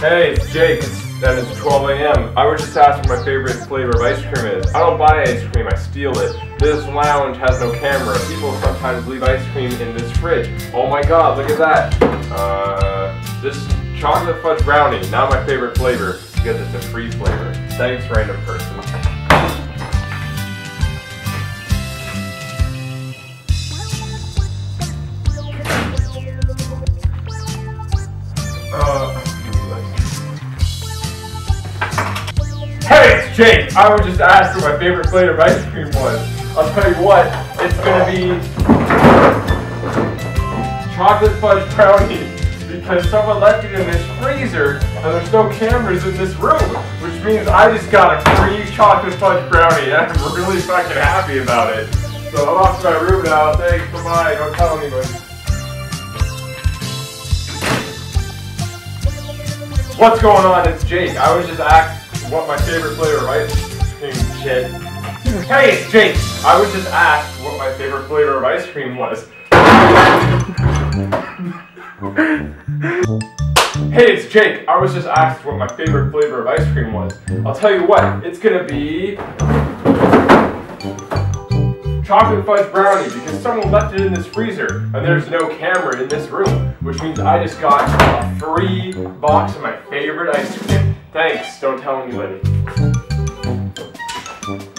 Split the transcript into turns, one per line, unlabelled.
Hey, it's Jake, and it's 12 a.m. I was just asked what my favorite flavor of ice cream is. I don't buy ice cream, I steal it. This lounge has no camera. People sometimes leave ice cream in this fridge. Oh my god, look at that. This chocolate fudge brownie, not my favorite flavor, because it's a free flavor. Thanks, random person. Hey, it's Jake! I was just asked what my favorite flavor of ice cream was. I'll tell you what, it's gonna be chocolate fudge brownie because someone left it in this freezer and there's no cameras in this room, which means I just got a free chocolate fudge brownie and I'm really fucking happy about it. So I'm off to my room now. Thanks, bye-bye. Don't tell anybody. What's going on? It's Jake. I was just asked what my favorite flavor of ice cream shit. Hey, it's Jake. I was just asked what my favorite flavor of ice cream was. Hey, it's Jake. I was just asked what my favorite flavor of ice cream was. I'll tell you what, it's gonna be chocolate fudge brownie because someone left it in this freezer and there's no camera in this room, which means I just got a free box of my favorite ice cream. Thanks, don't tell anybody.